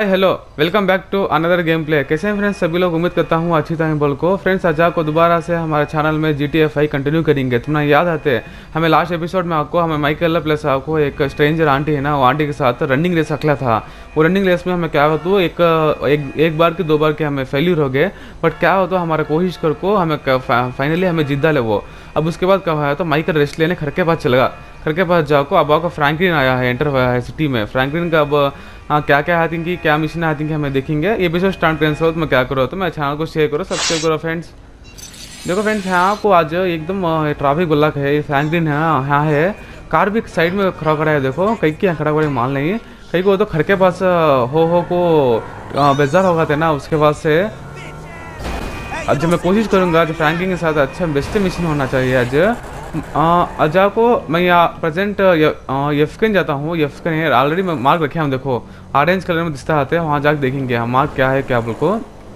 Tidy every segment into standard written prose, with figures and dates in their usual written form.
Hello welcome back to another game play. कैसे हैं friends सभी लोग, उम्मीद करता हूँ अच्छी तरह बोल को। फ्रेंड्स आज आपको दोबारा से हमारे चैनल में GTA 5 कंटिन्यू करेंगे। तुम्हें याद आते हैं हमें लास्ट एपिसोड में आपको हमें माइकल प्लस आपको एक स्ट्रेंजर आंटी है ना, वो आंटी के साथ रनिंग रेस रखला था। वो रनिंग रेस में हमें क्या होता एक बार की दो बार के हमें फेल्यूर हो गए, बट क्या होता हमारा कोशिश कर को हमें फाइनली हमें जिद्दा ले वो। अब उसके बाद क्या हुआ तो माइकल रेस्ट लेने घर के पास चलेगा। घर के पास जाओ अब आपको फ्रैंकलिन आया है, एंटर हुआ है सिटी में। फ्रैंकलिन का अब क्या क्या आई थिंक क्या मिशन आई थिंक हमें देखेंगे। ये एपिसोड स्टार्ट करने से हो तो मैं क्या करो तो मैं चैनल को शेयर करो, सब्सक्राइब करो फ्रेंड्स। देखो फ्रेंड्स यहाँ आपको आज एकदम ट्रैफिक ब्लॉक है, ये फ्रैंकलिन है यहाँ है। कार भी साइड में खड़ा खड़ा है, देखो कहीं क्या खड़ा खड़ा माल नहीं, कहीं को तो घर के पास हो को बेजार होगा थे ना। उसके बाद से आज मैं कोशिश करूँगा आज फ्रैंकलिन के साथ अच्छा बेस्ट मिशन होना चाहिए। आज आपको मैं यहाँ प्रेजेंट यफकन जाता हूँ। यफकन है ऑलरेडी मैं मार्क रखे हम, देखो ऑरेंज कलर में दिखता आते हैं, वहाँ जाकर देखेंगे हम मार्क क्या है क्या बोल को।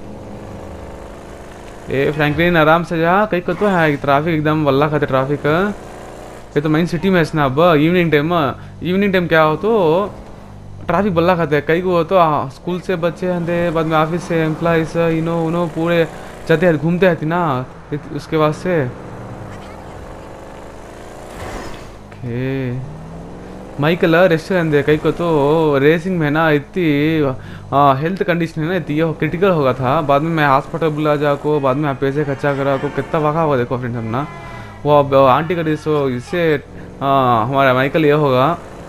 ये फ्रैंकलिन आराम से जा, कहीं को तो है ट्रैफिक एकदम वल्ला खाते ट्रैफिक। ये तो मेन सिटी में है ना। अब इवनिंग टाइम क्या हो तो ट्रैफिक बल्ला खाते हैं। कहीं को तो स्कूल से बच्चे आते, बाद में ऑफिस से एम्प्लॉइज इनो पूरे जाते हैं घूमते रहती ना। उसके बाद से माइकल रेस्टोरेंट है, कहीं को तो रेसिंग में ना इतनी हेल्थ कंडीशन है ना, इतनी क्रिटिकल होगा था। बाद में मैं हॉस्पिटल बुला जाको, बाद में पैसे खर्चा करा को कितना वाक़ा हुआ देखो फ्रेंड्स हम ना। वो अब आंटी का सो इससे हमारा माइकल ये होगा,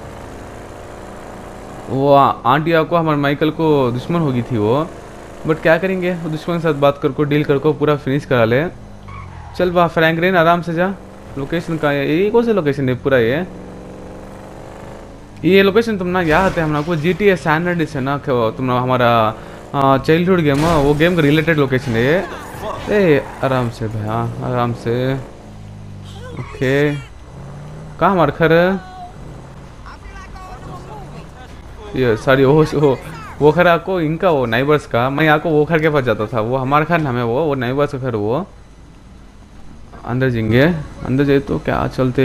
वो आंटी आपको हमारे माइकल को दुश्मन होगी थी वो, बट क्या करेंगे दुश्मन के साथ बात कर को डील कर को पूरा फिनिश करा ले। चल वाह फ्रैंकलिन आराम से जा। लोकेशन का ये कौन सा लोकेशन है पूरा ये लोकेशन तुम ना याद है हमारा को GTA सैन एंड्रियास है ना, तुम ना हमारा चाइल्डहुड गेम वो गेम का रिलेटेड लोकेशन है ये। ए आराम से भैया आराम से। ओके कहाँ हमारा घर ये सारी वो घर आपको इनका वो नाइबर्स का, मैं आपको वो घर के पास जाता था, वो हमारा घर नाम है वो नाइबर्स का घर। वो अंदर जाएंगे, अंदर जाए तो क्या चलते।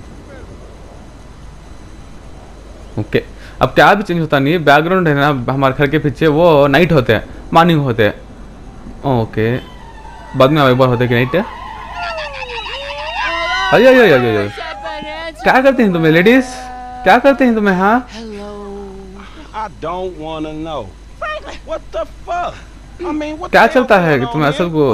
ओके अब क्या भी चेंज होता नहीं है, बैकग्राउंड है ना हमारे घर के पीछे वो नाइट होते हैं मॉर्निंग होते हैं। ओके बाद में एक बार होते कि नाइट है। अरे क्या करते हैं तुम्हें लेडीज, क्या करते हैं तुम्हें? हाँ क्या चलता है कि तुम्हें असल को?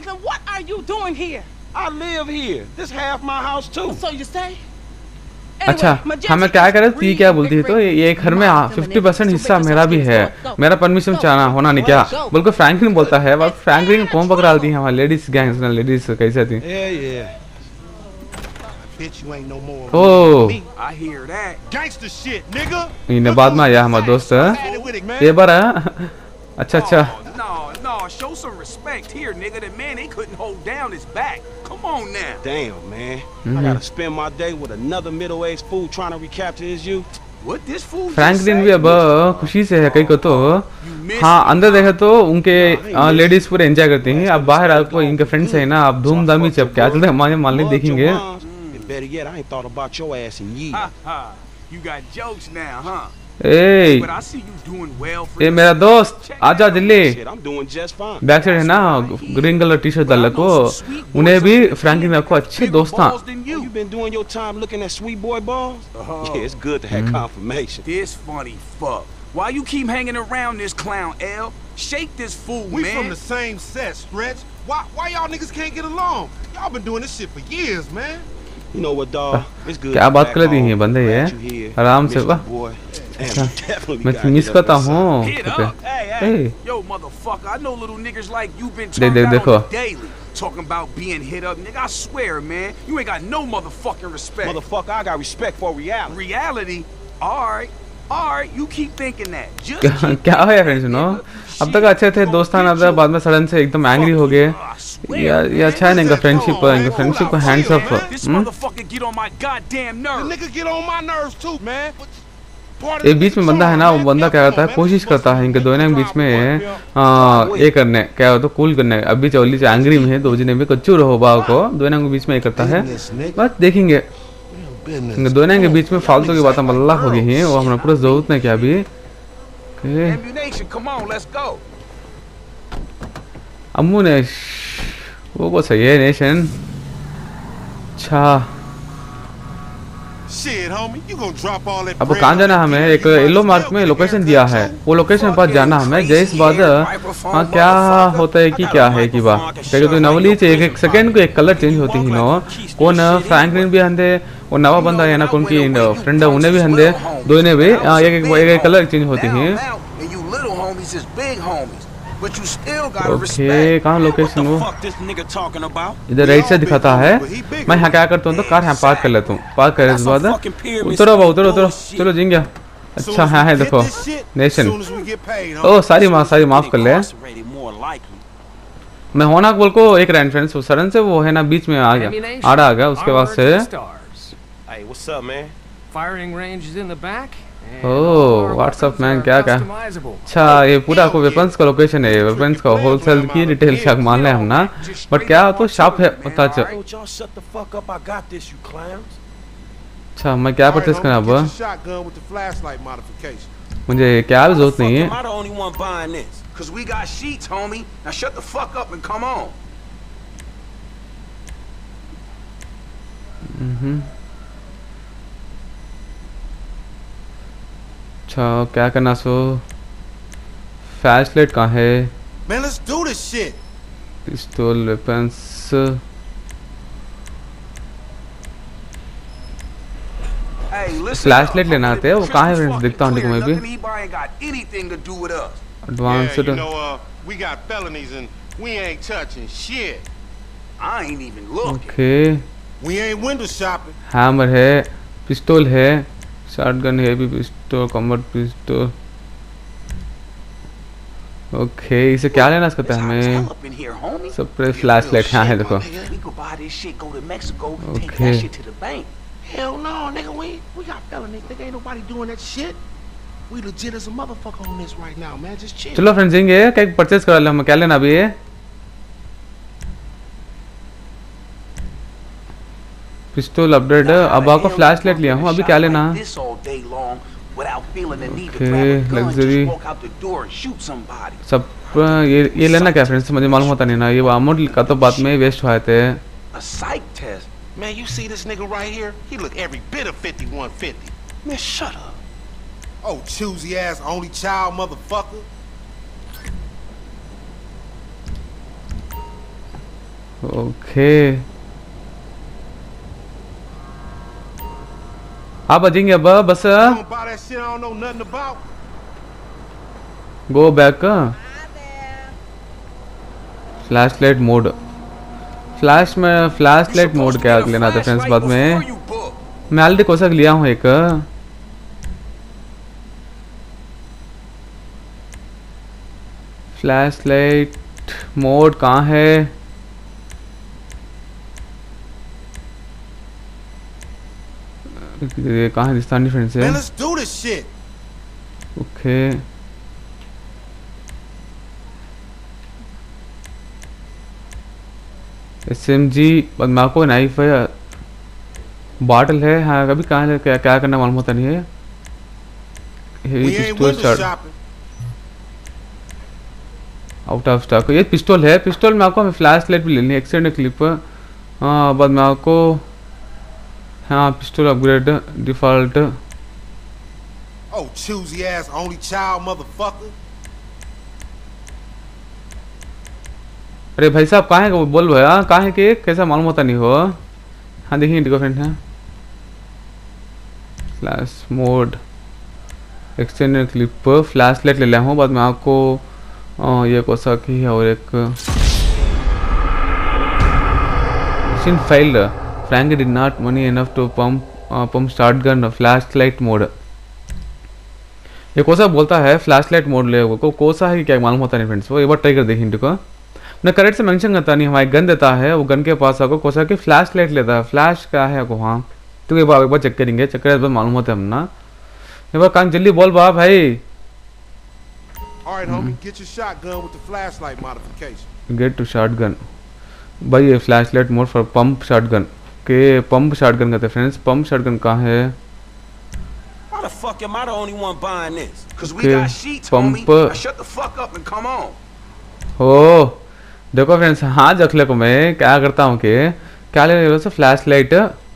I live here. This half my house too. So you say? अच्छा हमें क्या करे तो ये क्या बोलती है तो ये घर में 50% हिस्सा मेरा भी है, मेरा परमिशन चाहना होना नहीं क्या बिल्कुल फ्रैंकलिन बोलता है। बस फ्रैंकलिन कौन पकड़ा दी है हमारी लेडीज गैंग्स ना, लेडीज कैसे थी। ओह इन्हें बाद में आया हमारा दोस्त ये बार। अच्छा No, show some respect here, nigga. The man, they couldn't hold down his back. Come on now. Damn, man. I gotta spend my day with another middle-aged fool trying to recapture his youth. What this fool? Franklin भी अब खुशी से है कहीं को तो। हाँ अंदर देखा तो उनके लेडीज पूरे एंजॉय करती हैं। अब बाहर आपको इनके फ्रेंड्स है ना, आप धूमधामी से अब क्या चलते हैं हमारे मालूम देखेंगे। You got jokes now, huh? ए ये मेरा दोस्त आजा दिल्ली। बैक साइड है ना ग्रीन कलर टी शर्ट डाल को, उन्हें भी फ्रैंकलिन को अच्छे दोस्त था। Why you keep hanging around this clown, L? Shake this fool, man. We from the same set, Stretch. Why y'all niggas can't get along? Y'all been doing this shit for years, man. You know what, dog? It's good. क्या बात कर रही हैं बंदे ये आराम से वाह। मैं मिस करता हूँ। Yo, motherfucker, I know little niggas like you been talking about on the daily. Talking about being hit up, nigga. I swear, man, you ain't got no motherfucking respect. Motherfucker, I got respect for reality. Reality? All right, you keep thinking that. क्या है friends सुनो, अब तक अच्छे थे दोस्ताना था, बाद में सडन से एकदम एंग्री हो गए। ये अच्छा है इनका फ्रेंडशिप को हैंड्स अप। ये बीच में बंदा है ना, वो बंदा क्या करता है कोशिश करता है इनके दोनों के बीच में ये करने क्या होता है कूल करने। अभी चौली से एंग्री में है दो जने भी कच्चू रहो बाव को दोनों के बीच में ये करता है। बस देखेंगे दोनों के बीच में फालतू की बातें मल्ला हो गई हैं, वो हमारा पूरा जरूरत नहीं क्या अभी Ammunition, come on, let's go. अम्मुनेश वो सही है नेशन। अच्छा अब कहाँ जाना है हमें? एक येलो मार्क में लोकेशन दिया है, वो लोकेशन पर जाना हमें। जैस बाद हाँ क्या होता है कि क्या है कि वाह तो नवली एक सेकेंड को एक कलर चेंज होती ही नो कौन फ्रैंकलिन भी हंदे और नवा बंदा है ना कौन की फ्रेंड उन्हें भी हंदे दो ने भी एक कलर चेंज होती है। ओके कहाँ लोकेशन वो इधर राइट से दिखाता है। मैं यहाँ क्या करता हूँ तो कार यहाँ पार्क कर लेता हूँ, पार्क करने के बाद उतरो उतरो उतरो चलो जिंग गया। अच्छा हाँ है देखो नेशन। ओ सारी माफ कर ले। मैं होना बोल को एक रैंड फ्रेंड्स सडन से वो है ना बीच में आ गया उसके बाद से। ओह व्हाट्सअप मैन क्या अच्छा ये पूरा को वेपन्स का लोकेशन है, वेपन्स का होलसेल की रिटेल शॉप मान ले हम ना, बट क्या तो शॉप है पता चल। अच्छा मैं क्या परचेस करना अब? मुझे क्या भी जरूरत नहीं है। अच्छा क्या करना सो? फ्लैशलाइट कहाँ है? Man, let's do this shit. पिस्तौल वेपन्स फ्लैशलाइट लेना आते हैं वो कहाँ है फ्रेंड्स? दिखता हूँ देखो मैं भी एडवांस्ड। ओके हैमर है, पिस्तौल है, शॉटगन है भी, पिस्तौल कॉम्बैट पिस्तौल। ओके इसे क्या लेना सकता है हमें? सब पे फ्लैशलाइट यहाँ है देखो। ओके चलो फ्रेंड्स जाएंगे क्या परचेस करा ले हम। क्या लेना अभी? पिस्तौल अपडेट अब आपको फ्लैश लाइट लिया हूँ, अभी क्या लेना? लग्जरी सब ये लेना क्या फ्रेंड्स? मुझे मालूम होता नहीं ना, ये अमाउंट का तो बाद में वेस्ट हुए थे। Man, you see this nigga right here? He look every bit of 5150. Man, shut up. Oh, choosy ass only child motherfucker. Okay. आप बजेंगे अब बस go back. Flash light mode flash light mode क्या लेना था friends? बाद में मैं ऑलरेडी कोसा लिया हूँ एक। फ्लैश लाइट मोड कहाँ है? ये कहाँ हिंदुस्तानी फ्रेंड्स है? ओके SMG बदमाको नाइफ है, बॉटल है। हाँ कभी कहाँ है क्या करना मालूम होता नहीं है। आउट ऑफ स्टॉक ये पिस्तौल है। पिस्तौल में आपको हमें फ्लैश लाइट भी लेनी है, एक्सटेंडेड क्लिप। हाँ बाद में आपको हाँ पिस्तौल upgrade default. Oh, choosy ass only child motherfucker. अरे भाई साहब कहाँ है वो बोल भैया कहाँ है कि कैसा मालूम होता नहीं हो। हाँ देखिए इंडिको फ्रेंड है flash mode extended clip flash light ले लिया हूँ। बाद में आपको ये कोसा की है और एक machine failed. Frank did not money enough to pump shotgun flashlight mode. ये कोसा बोलता है फ्लैशलाइट मोड ले को कोसा है क्या मालूम होता नहीं फ्रेंड्स। वो एक बार ट्राई कर देखिए इंडिको मैं करेक्ट से मेंशन करता नहीं, हमारे गन देता है वो गन के पास आपको कोसा की फ्लैश लाइट लेता है। फ्लैश क्या है को हाँ तो एक बार चेक करेंगे, चेक करे तो मालूम होता है हम ना। एक बार काम जल्दी बोल बा भाई। गेट टू शॉटगन भाई ये flash light mode for pump shotgun के पंप शॉटगन कहते हैं फ्रेंड्स। पंप शॉटगन कहाँ है? How the fuck am I the only one buying this? Because we got sheets, homie. Now shut the fuck up and come on. ओ देखो friends, हाँ जखले को मैं क्या करता हूँ कि क्या ले रहे हो? Flash light,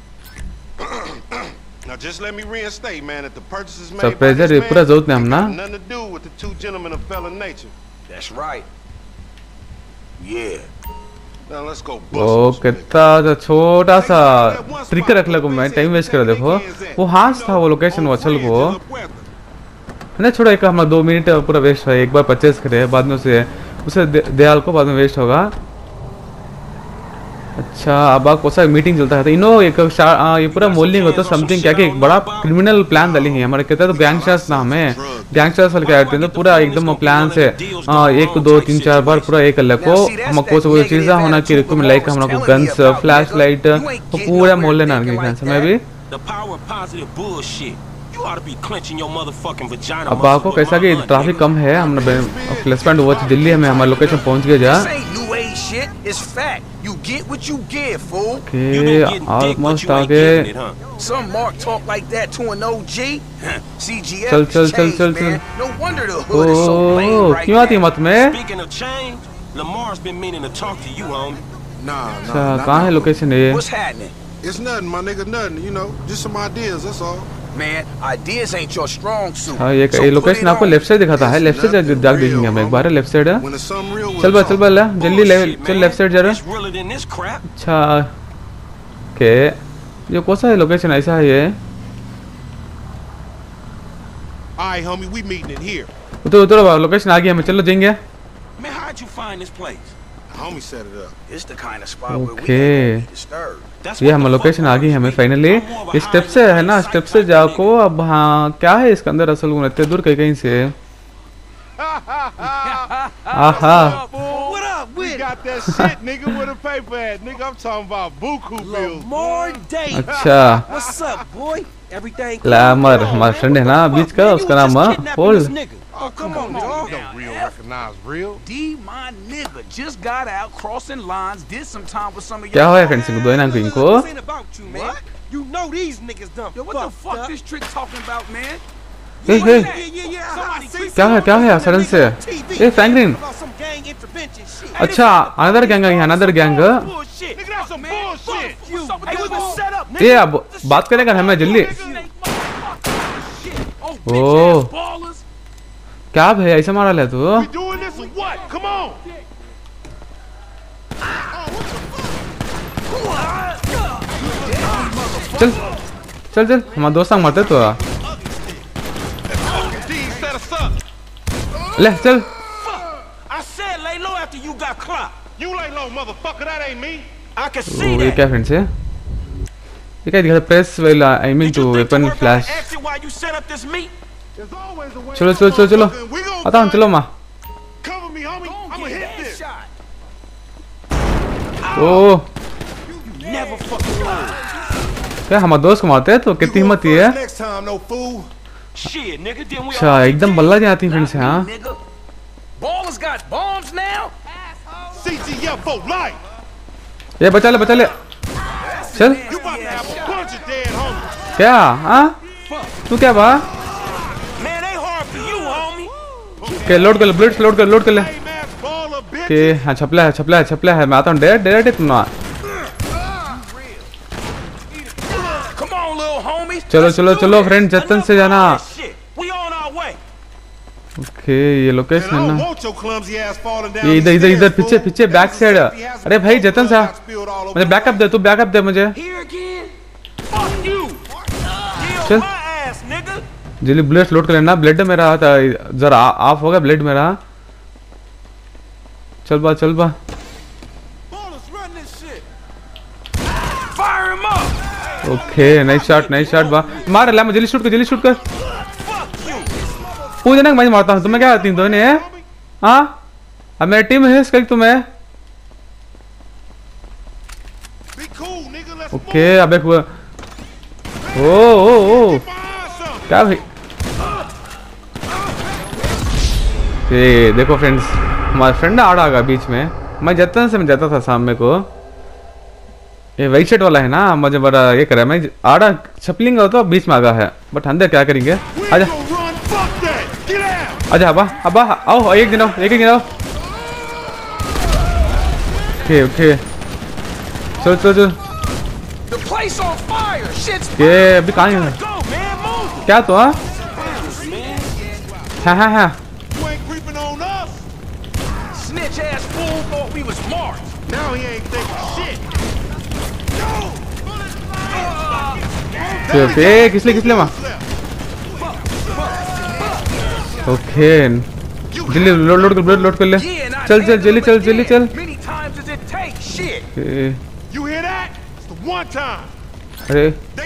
Now just let me reinstate, man, that the purchases made सरप्राइजर ये पूरा जरूरत नहीं हम ना. nothing to do with the two gentlemen of fellow nature. That's right. Yeah. Now let's go. ओ कितना छोटा सा ट्रिक रख ले को मैं टाइम वेस्ट कर. देखो वो हाँ था वो लोकेशन वो अचल को नहीं छोड़ा. एक हमारा 2 मिनट पूरा वेस्ट है. एक बार परचेज करे बाद में उसे दयाल को बाद में वेस्ट होगा. अच्छा अब कौन सा मीटिंग चलता है तो इनो एक ये पूरा मोलिंग होता समथिंग क्या कि एक बड़ा क्रिमिनल प्लान डाली है हमारे. कहते हैं तो गैंगस्टर्स नाम है, गैंगस्टर्स वाले क्या करते हैं तो पूरा एकदम प्लान से 1 2 3 4 बार पूरा एक अलग को हमको सब चीज़ें होना कि रिक्वायरमेंट लाइक हमारा को गन्स, फ्लैश लाइट तो पूरा मोहल्ले ना मैं भी. अब आपको कैसा कि ट्रैफिक कम है. हम प्लस पॉइंट वो दिल्ली में हमारे लोकेशन पहुंच गए जा. It's fact. You get what you give, fool. Almost आगे. Some Mark talk like that to an OG. CGF. चल. No wonder the hood is so lame right क्यों आती मत में? Speaking of change, Lamar's been meaning to talk to you, homie. Nah. कहाँ है location ये? What's happening? It's nothing, my nigga, nothing. You know, just some ideas. That's all. Man, ideas ain't your strong suit. हाँ ये location आपको left side दिखाता है. Left side जाके देखेंगे हम एक बार. लेफ्ट साइड है. चल बा जल्दी चल लेफ्ट साइड जा रहा. अच्छा के ये कौन सा है लोकेशन? ऐसा है ये. Alright, homie, we meeting it here. उधर लोकेशन आ गया. हमें चलो जाएंगे. Man, how'd you find this place? Homie set it up. It's the kind of spot where we can't be disturbed. ये हम लोकेशन आ गई हमें फाइनली. इस स्टेप से है ना, स्टेप से जाको. अब हाँ क्या है इसके अंदर असल में इतने दूर कहीं से. आहा अच्छा ग्लैमर हमारा फ्रेंड है ना बीच का, उसका नाम पोल. Oh, come on, dog. Don't real recognize real. D, my nigga, just got out crossing lines, did some time with some of क्या हुआ फ्रेंड्स को? दो ना इनको. What? You know these niggas done. Yo, what the fuck this trick talking about, man? हे क्या है sudden से? ए फ्रैंकलिन. अच्छा अनदर गैंग है, अनदर गैंग. ये अब बात करेगा हमें जल्दी. ओ क्या भाई ऐसा मारा ले तू? चल हमारे दोस्त मारते तो ले चल. ये क्या फ्रेंड्स है? ये क्या दिखा? Press well I mean two weapon flash. चलो आता हूँ. चलो माँ. ओ क्या हमारे दोस्त को मारते हैं तो कितनी हिम्मत है. अच्छा एकदम बल्ला जाती है फ्रेंड्स. हाँ ये बचा ले. चल क्या? हाँ तू क्या बा के लोड कर ले. बुलेट्स लोड कर ले के. हाँ छपला है. मैं आता हूँ डायरेक्ट तुम ना. चलो फ्रेंड जतन से जाना. ओके ये लोकेशन है ना. ये इधर पीछे बैक साइड. अरे भाई जतन सा मुझे बैकअप दे मुझे. चल जल्दी बुलेट्स लोड कर लेना. ब्लड मेरा था जरा ऑफ होगा ब्लड मेरा. चल बा. ओके नाइस शॉट बा. मार ले जल्दी शूट कर. पूछना मैं मारता हूँ. तुम्हें क्या आती दोनों है? हाँ अब मेरी टीम है इसका तुम्हें. ओके अबे ओ क्या भाई. ये देखो फ्रेंड्स हमारा फ्रेंड आ रहा बीच में. मैं जतन से जाता था सामने को. ये वाइट शर्ट वाला है ना, मुझे बड़ा ये कर रहा है। मैं आड़ा छपलिंग तो बीच में आ गया है, बट अंदर क्या करेंगे। आजा आजा अब्बा अब्बा आओ, एक दिन आओ, एक दिन आओ। ओके ओके चल चल चल। ये अभी कहाँ है? क्या तो हाँ हाँ हाँ हाँ किस लिए माँ? ओके जल्दी लोड कर ले। चल चल जल्दी चल जल्दी चल। अरे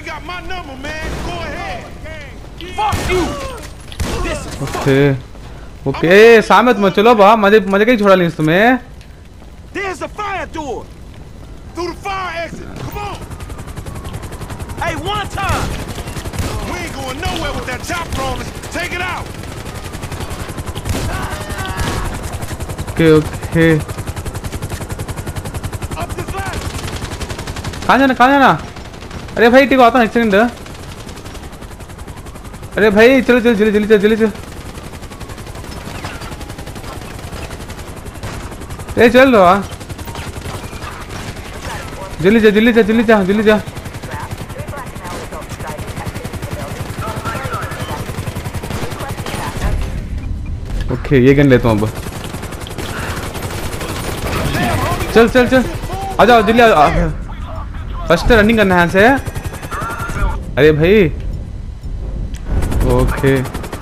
ओके ओके सामने मत चलो बा, मजे मजे कहीं छोड़ा नहीं तुम्हें। There's a fire door. Through the fire exit. Come on. Hey, one time. We ain't going nowhere with that chopper on us. Take it out. Okay, okay. Up this ladder. कहाँ जाना? अरे भाई ठीक आता हूँ, एक सेकंड। अरे भाई चलो चल जल्दी चल जल्दी चल। ए चल रहा जल्दी जा। ओके ये गन लेता हूँ अब। चल आ जाओ जल्दी आ। फर्स्ट रनिंग करना है यहाँ से। अरे भाई ओके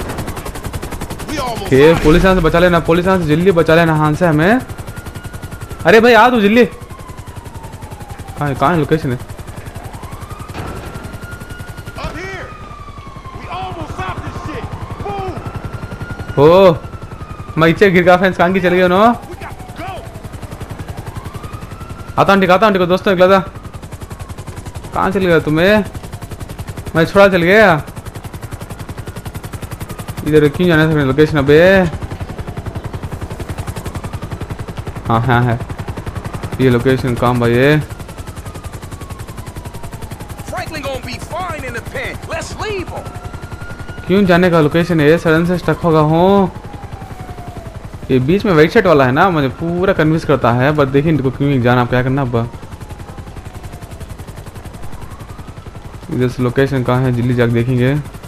ओके पुलिस यहाँ से बचा लेना, पुलिस यहाँ से जल्दी बचा लेना यहाँ से हमें। अरे भाई आ तू जल्दी। कहाँ है लोकेशन है? ओ मैं इच्छे गिर गया फ्रेंड्स, कहाँ की चले गए नो। आता हूँ ठीक को दोस्तों निकला था। कहाँ चल गया तुम्हें? मैं छोड़ा चल गया इधर। क्यों जाना था लोकेशन? अबे हाँ है ये लोकेशन। काम भाई ये क्यों जाने का लोकेशन है? सडन से स्टक होगा हूँ। ये बीच में वाइट शर्ट वाला है ना, मुझे पूरा कन्विंस करता है। बस देखिए इनको क्यों जाना, आप क्या करना अब। इधर से लोकेशन कहाँ है जल्दी जाके देखेंगे।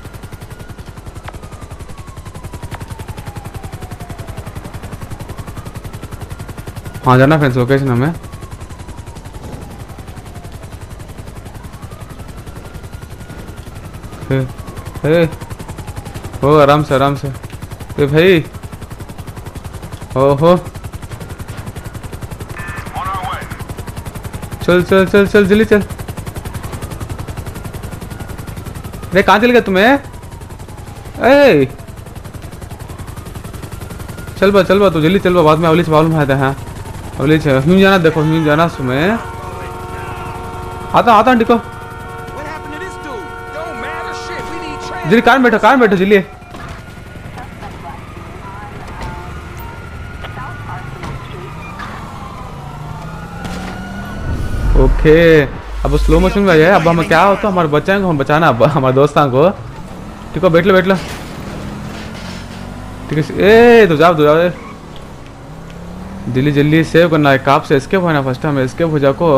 हाँ जाना फ्रेंड्स लोकेशन हमें। ओ आराम से। ए भाई ओहो चल जल्दी चल। अरे कहाँ चल गया तुम्हें? ए चल बा तू जल्दी चल बा, बाद में अवली से प्रॉब्लम आया था। अवली से ह्यूं जाना, देखो ह्यूं जाना तुम्हें। आता हूँ देखो जल्दी। कार में बैठो जल्दी। ओके अब स्लो मोशन में है। अब हम क्या होता हमारे बच्चे को हम बचाना, अब हमारे दोस्तों को। ठीक है बैठ लो ठीक है। ए तो जाओ जल्दी सेव करना है। काप से एस्केप होना फर्स्ट टाइम, एस्केप हो जाको।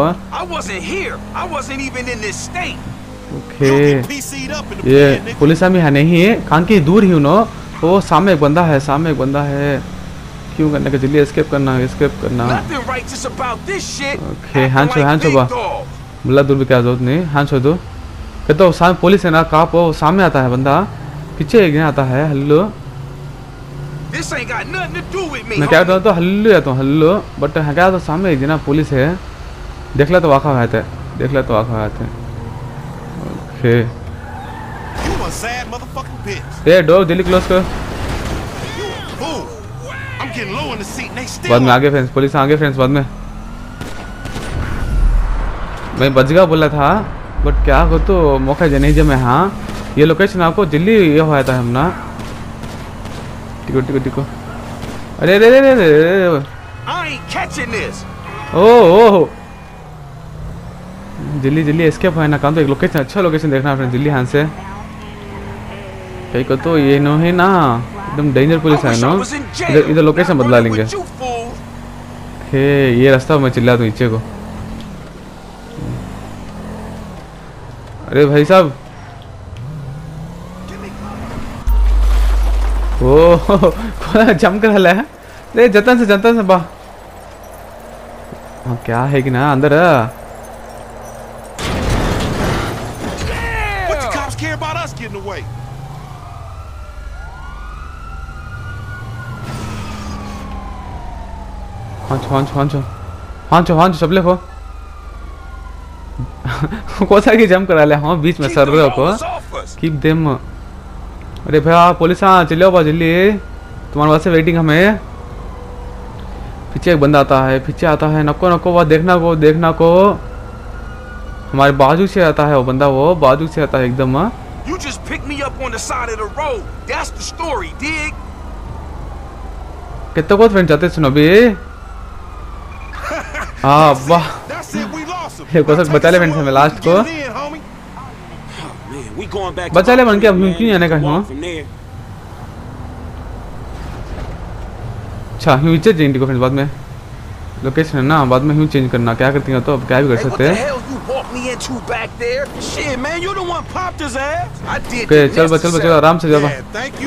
ओके ये पुलिस में है नहीं है, कहाँ की दूर ही नो। वो सामने एक बंदा है। क्यों करने का? जल्दी एस्केप करना। ओके हैंड छो बा मुल्ला दूर भी क्या जरूरत नहीं। हैंड छो दो कहते हो सामने पुलिस है ना, काप वो सामने आता है बंदा, पीछे एक आता है। हेलो मैं क्या कहता हूँ हल्लो बट क्या तो सामने एक ना पुलिस है। देख ला तो वाक़ा हुआ थे। ओके ये डोर जल्दी क्लोज कर। बाद में आगे फ्रेंड्स, पुलिस आगे फ्रेंड्स बाद में। मैं बच गया बोला था बट क्या हो तो मौका नहीं जमे। हाँ ये लोकेशन आपको जल्दी ये हुआ था हम ना। टिको अरे ओ जल्दी जल्दी एस्केप है ना काम, तो एक लोकेशन अच्छा लोकेशन देखना फ्रेंड्स जल्दी यहाँ से। कहीं को तो ये नो है ना एकदम डेंजर पुलिस है नो, इधर लोकेशन बदला लेंगे। हे ये रास्ता मैं चिल्ला दूँ नीचे को। अरे भाई साहब ओ जम कर हला है अरे जतन से बा। हाँ क्या है कि ना अंदर हाँ सबले को कोसा की जम करा ले हाँ बीच में सर रहे को कीप देम। अरे भैया पुलिस हाँ चलो बा जल्दी तुम्हारे पास से वेटिंग हमें। पीछे एक बंदा आता है, पीछे आता है, नको नको वो देखना को हमारे बाजू से आता है वो बंदा, वो बाजू से आता है एकदम। कितने को फ्रेंड जाते सुनो भी। हाँ वाह बचा ले फ्रेंड्स हमें लास्ट को बचा ले बन के। अब क्यों आने का हूँ अच्छा ह्यू चेंज को फ्रेंड्स बाद में लोकेशन है ना, बाद में ह्यू चेंज करना क्या करती है तो अब क्या भी कर सकते हैं। ओके चल बचल आराम से जाओ।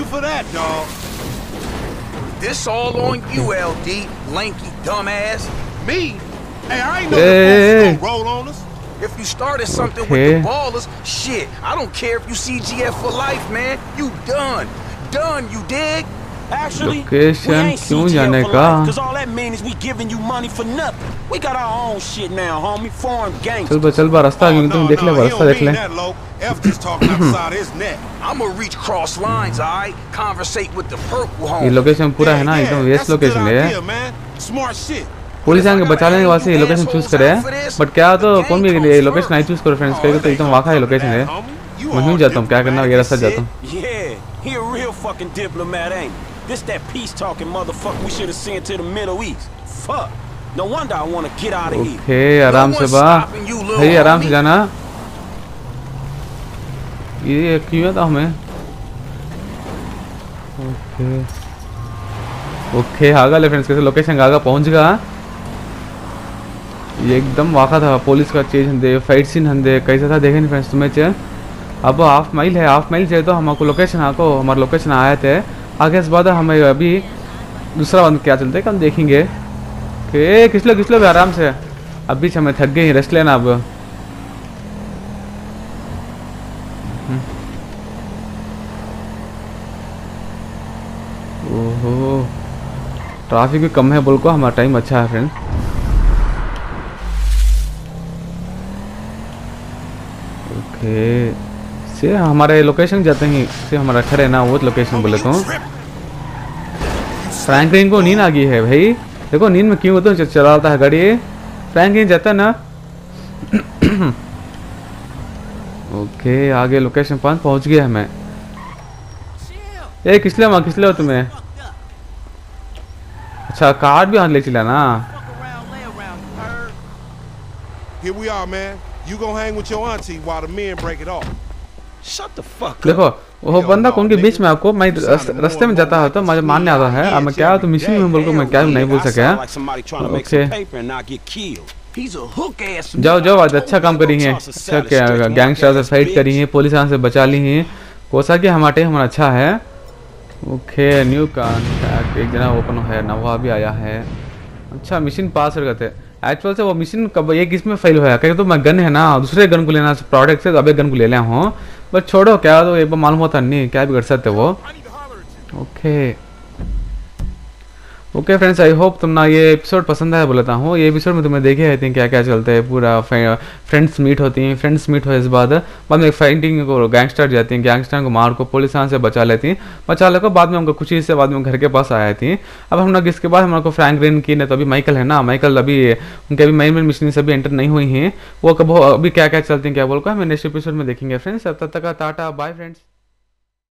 This all on you, LD, lanky dumbass. Me? Hey, I ain't know the folks roll on us. If you started something with the ballers, shit, I don't care if you CGF for life, man. You done, you dig? Actually, location क्यों जाने का? Cause all that means is we giving you money for nothing. We got our own shit now, homie. Foreign gangsters. चल बा रास्ता तुम देख ले, रास्ता देख ले। F just talking outside his neck. I'ma reach cross lines, alright? Conversate with the purple home. ये लोकेशन पूरा है ना एकदम वेस्ट लोकेशन है। Smart shit. पुलिस आके बचा लेने के बाद से ये लोकेशन चूज करे, बट क्या तो कौन भी ये लोकेशन नहीं चूज करो फ्रेंड्स, कहीं तो एकदम वाक़ई लोकेशन है। मैं नहीं जाता हूँ, क्या करना ये रास्ता जाता हूँ। Yeah, he a real fucking diplomat, ain't he? This that peace talking motherfucker we should have sent to the Middle East. Fuck. No wonder I want to get out of here. Okay, आराम से बा भाई, आराम से जाना। ये क्यों था हमें? ओके आगा ले फ्रेंड्स, कैसे लोकेशन आगा पहुंच गया। ये एकदम वाक़ा था पुलिस का चेज हंदे, फाइट सीन हंदे कैसा था देखें फ्रेंड्स तुम्हें चे। अब हाफ माइल है, हाफ माइल चाहिए तो हमको लोकेशन आको हमारा लोकेशन आए थे आगे। इस बाद हमें अभी दूसरा बंद क्या चलते हम देखेंगे कि किस लो आराम से। अभी हमें थक गई, रेस्ट लेना अब। ओहो ट्रैफिक भी कम है बोल को, हमारा टाइम अच्छा है फ्रेंड। ओके से हमारे लोकेशन जाते हैं से हमारा खड़े ना वो लोकेशन बोले तो। फ्रैंकलिन को नींद आ गई है भाई, देखो नींद में क्यों होता है, चलाता है गाड़ी। फ्रैंकलिन जाता है ना। ओके आगे लोकेशन 5 पहुंच गया है मैं। ए किसले हो तुम्हें? अच्छा कार भी हाथ ले चला ना। Here we are, man. You gonna hang with your auntie while the men break it off. Shut the fuck up. देखो वो बंदा कौन के बीच में आपको मैं रास्ते में जाता है तो मुझे मारने आता है। अब मैं क्या तो मिशन में बोल को मैं क्या नहीं बोल सका। ओके जाओ आज अच्छा काम करी है, अच्छा क्या गैंगस्टर से फाइट करी है, पुलिस से बचा ली है, कोसा कि हमारे हमारा अच्छा है। ओके न्यू कॉन्टैक्ट एक जना ओपन है, नवा भी आया है। अच्छा मिशन पास कर गए थे एक्चुअल से। वो मिशन कब एक इसमें फेल हुआ क्योंकि तो मैं गन है ना दूसरे गन को लेना प्रोडक्ट से, तो अभी गन को ले लिया हूँ बट छोड़ो क्या तो एक बार मालूम होता नहीं क्या भी कर सकते वो। ओके फ्रेंड्स आई होप तुमने ये एपिसोड पसंद आया बोलता हूँ। ये एपिसोड में तुम्हें देखे रहते हैं क्या क्या चलता है, पूरा फ्रेंड्स मीट होती हैं, फ्रेंड्स मीट हो इस बाद में एक फाइटिंग को गैंगस्टर जाती हैं, गैंगस्टर को मार को पुलिस से बचा लेती हैं, बचा लेकर बाद में उनको खुशी से बाद में घर के पास आया थी। अब हम लोग इसके बाद हमारे को फ्रैंकलिन की नहीं तो अभी माइकल है ना, माइकल अभी उनके अभी मेन मिशन से भी एंटर नहीं हुई हैं, वो कब अभी क्या क्या चलती हैं क्या बोल कर हमें नेक्स्ट एपिसोड में देखेंगे फ्रेंड्स। तब तक का टाटा बाय फ्रेंड्स।